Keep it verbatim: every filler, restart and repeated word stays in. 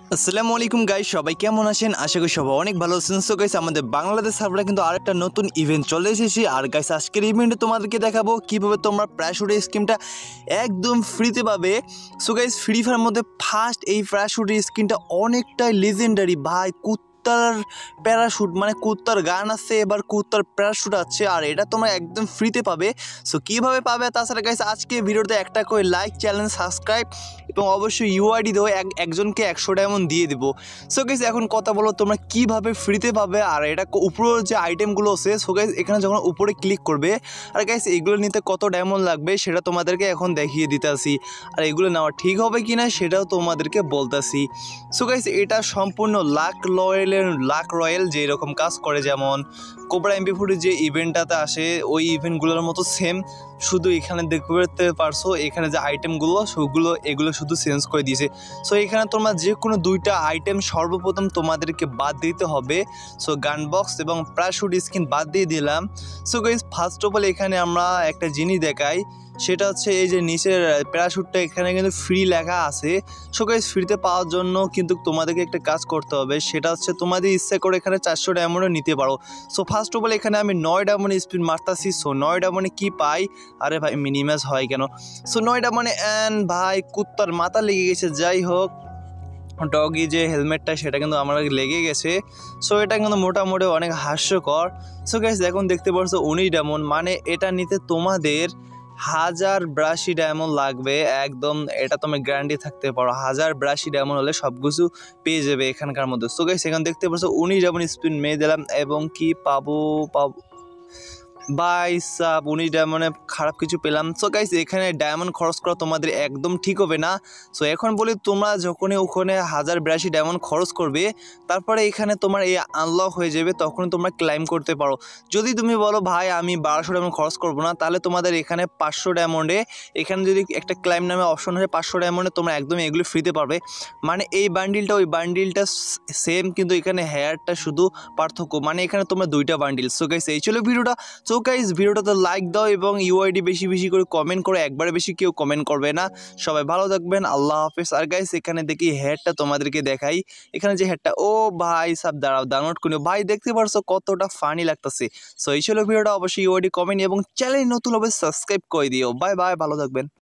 আসসালামু আলাইকুম গাইস, সবাই কেমন আছেন? আশা করি সবাই অনেক ভালো আছেন। সো গাইস, আমাদের বাংলাদেশ সার্ভারে কিন্তু আরেকটা নতুন ইভেন্ট চলে এসেছে। আর গাইস, আজকের ইভেন্টে তোমাদেরকে দেখাবো কিভাবে তোমরা প্যারাশুট স্কিমটা একদম ফ্রিতে পাবে। সো গাইস, ফ্রি ফায়ারের মধ্যে ফার্স্ট এই প্যারাশুট স্কিনটা অনেকটাই লেজেন্ডারি ভাই। কুত্তার প্যারাশুট মানে কুত্তার গান আছে, এবার কুত্তার প্যারাশুট আছে, আর এটা তোমরা একদম ফ্রিতে পাবে। সো কীভাবে পাবে, তাছাড়া গাইস আজকে ভিডিওতে একটা করে লাইক, চ্যানেল সাবস্ক্রাইব এবং অবশ্যই ইউআইডি দেবো, এক একজনকে একশো ডায়মন্ড দিয়ে দেবো। সো গাইস, এখন কথা বলো তোমরা কীভাবে ফ্রিতে পাবে। আর এটা উপরের যে আইটেমগুলো আছে, সো গাইস এখানে যখন উপরে ক্লিক করবে, আর গাইস এগুলো নিতে কত ডায়মন্ড লাগবে সেটা তোমাদেরকে এখন দেখিয়ে দিতেছি। আর এগুলো নেওয়া ঠিক হবে কি না সেটাও তোমাদেরকে বলতেছি। সো গাইস, এটা সম্পূর্ণ লাক রয়েলের লাক রয়েল যে এরকম কাজ করে, যেমন কোবরা এমপি ফোরের যে ইভেন্টটাতে আসে ওই ইভেন্টগুলোর মতো সেম, শুধু এখানে দেখতে পারছো এখানে যে আইটেমগুলো সেগুলো এগুলো শুধু চেঞ্জ করে দিয়েছে। সো এখানে তোমরা যে কোনো দুইটা আইটেম সর্বপ্রথম তোমাদেরকে বাদ দিতে হবে। সো গান বক্স এবং প্যারাশুট স্কিন বাদ দিয়ে দিলাম। So guys, first of all এখানে আমরা একটা জিনিস দেখাই, সেটা হচ্ছে এই যে নিচের প্যারাশুটটা এখানে কিন্তু ফ্রি লেখা আছে। সো গাইস, ফ্রিতে পাওয়ার জন্য কিন্তু তোমাদেরকে একটা কাজ করতে হবে, সেটা হচ্ছে তোমাদের ইচ্ছা করে এখানে চারশো ডায়মন্ডও নিতে পারো। সো ফার্স্ট অফ অল এখানে আমি নয় ডায়মন্ড স্পিন মারতাছি। সো নয় ডায়মন্ডে কী পাই? আরে ভাই মিনিমাস হয় কেন? সো নয় ডায়মন্ডে অ্যান ভাই কুত্তার মাথা লেগে গেছে। যাই হোক, ডগি যে হেলমেটটা সেটা কিন্তু আমার লেগে গেছে। সো এটা কিন্তু মোটামুটি অনেক হাস্যকর। সো গাইস, এখন দেখতে পাচ্ছ উনিশ ডায়মন্ড, মানে এটা নিতে তোমাদের হাজার ব্রাশি ডায়মন্ড লাগবে একদম। এটা তুমি গ্যারান্টি থাকতে পারো, হাজার ব্রাশি ডায়মন্ড হলে সব কিছু পেয়ে যাবে এখানকার মধ্যে। সো গাইস, এখানে দেখতে পাচ্ছ উনিশ ডায়মন্ড স্পিন মেয়ে দিলাম, এবং কি পাবো পাবো বাই সাব উনিশ ডায়মন্ডে খারাপ কিছু পেলাম। সো গাইস, এখানে ডায়মন্ড খরচ করা তোমাদের একদম ঠিক হবে না। সো এখন বলি, তোমরা যখনই ওখানে হাজার বিরাশি ডায়মন্ড খরচ করবে, তারপরে এখানে তোমার এই আনলক হয়ে যাবে, তখন তোমরা ক্লাইম করতে পারো। যদি তুমি বলো ভাই আমি বারোশো ডায়মন্ড খরচ করবো না, তাহলে তোমাদের এখানে পাঁচশো ডায়মন্ডে এখানে যদি একটা ক্লাইম নামে অপশন হয়, পাঁচশো ডায়মন্ডে তোমরা একদম এগুলো ফ্রিতে পারবে। মানে এই বান্ডিলটা ওই বান্ডিলটা সেম, কিন্তু এখানে হেয়ারটা শুধু পার্থক্য, মানে এখানে তোমরা দুইটা বান্ডিল। সো গাইস, এই ছিল ভিডিওটা। সো গাইস, ভিডিওটাতে লাইক দাও এবং ইউআইডি বেশি বেশি করে কমেন্ট করো, একবারে বেশি কেউ কমেন্ট করবে না। সবাই ভালো থাকবেন, আল্লাহ হাফেজ। আর গাইস, এখানে দেখি হেডটা তোমাদেরকে দেখাই, এখানে যে হেডটা, ও ভাই সব দাঁড়াও ডাউনলোড করে ভাই, দেখতে পারছো কতটা ফানি লাগতেছে। সো এই ছিল ভিডিওটা, অবশ্যই ইউআইডি কমেন্ট এবং চ্যানেল নতুন হবে সাবস্ক্রাইব করে দিও। বাই বাই, ভালো থাকবেন।